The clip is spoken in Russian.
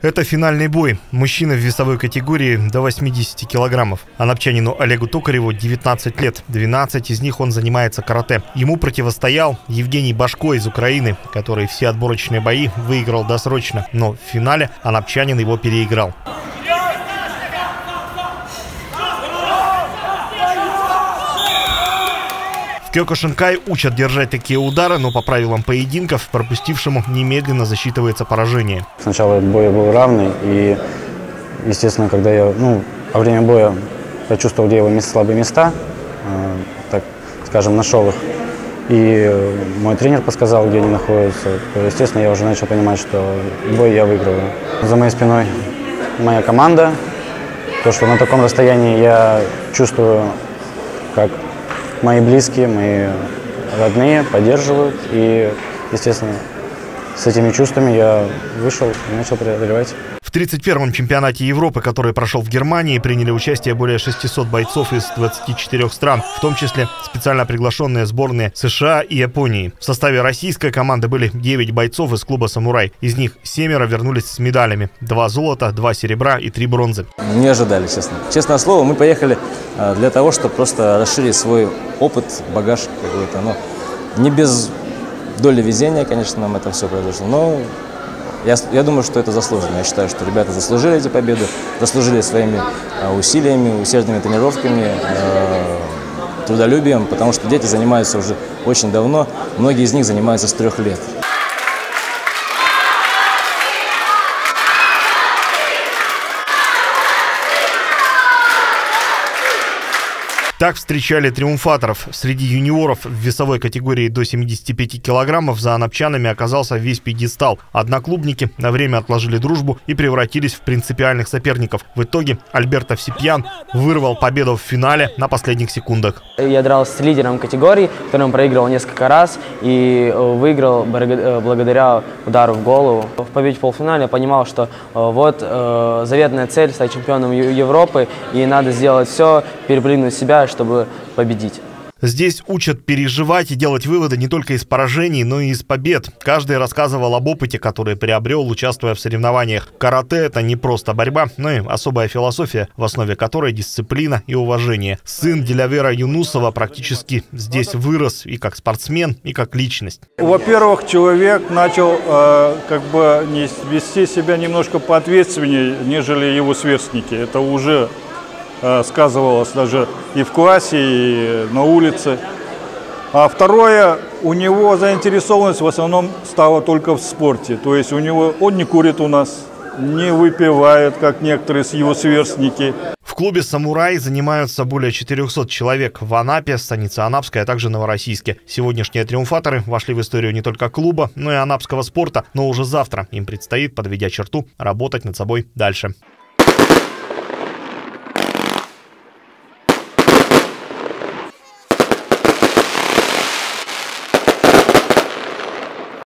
Это финальный бой. Мужчины в весовой категории до 80 килограммов. Анапчанину Олегу Токареву 19 лет. 12 из них он занимается карате. Ему противостоял Евгений Башко из Украины, который все отборочные бои выиграл досрочно. Но в финале анапчанин его переиграл. В Кёкушинкай учат держать такие удары, но по правилам поединков пропустившему немедленно засчитывается поражение. Сначала бой был равный, и, естественно, когда я, во время боя почувствовал, где его слабые места, так скажем, нашел их, и мой тренер подсказал, где они находятся, то, естественно, я уже начал понимать, что бой я выигрываю. За моей спиной моя команда, то, что на таком расстоянии я чувствую, как мои близкие, мои родные поддерживают, и, естественно, с этими чувствами я вышел и начал преодолевать. В 31-м чемпионате Европы, который прошел в Германии, приняли участие более 600 бойцов из 24 стран, в том числе специально приглашенные сборные США и Японии. В составе российской команды были 9 бойцов из клуба «Самурай». Из них 7 вернулись с медалями. 2 золота, 2 серебра и 3 бронзы. Не ожидали, честно. Честное слово, мы поехали для того, чтобы просто расширить свой опыт, багаж какой-то. Но не без доли везения, конечно, нам это все произошло. Но я думаю, что это заслуженно. Я считаю, что ребята заслужили эти победы, заслужили своими усилиями, усердными тренировками, трудолюбием, потому что дети занимаются уже очень давно. Многие из них занимаются с 3 лет. Так встречали триумфаторов. Среди юниоров в весовой категории до 75 килограммов за анапчанами оказался весь пьедестал. Одноклубники на время отложили дружбу и превратились в принципиальных соперников. В итоге Альберт Овсепьян вырвал победу в финале на последних секундах. Я дрался с лидером категории, которым проигрывал несколько раз и выиграл благодаря удару в голову. В победе в полуфинале я понимал, что вот заветная цель — стать чемпионом Европы, и надо сделать все, переплюнуть себя, чтобы победить. Здесь учат переживать и делать выводы не только из поражений, но и из побед. Каждый рассказывал об опыте, который приобрел, участвуя в соревнованиях. Карате — это не просто борьба, но и особая философия, в основе которой дисциплина и уважение. Сын Дилявера Юнусова практически здесь вырос и как спортсмен, и как личность. Во-первых, человек начал вести себя немножко поответственнее, нежели его сверстники. Это уже сказывалось даже и в классе, и на улице. А второе, у него заинтересованность в основном стала только в спорте. То есть он не курит у нас, не выпивает, как некоторые его сверстники. В клубе «Самурай» занимаются более 400 человек в Анапе, станице Анапской, а также Новороссийске. Сегодняшние триумфаторы вошли в историю не только клуба, но и анапского спорта. Но уже завтра им предстоит, подведя черту, работать над собой дальше.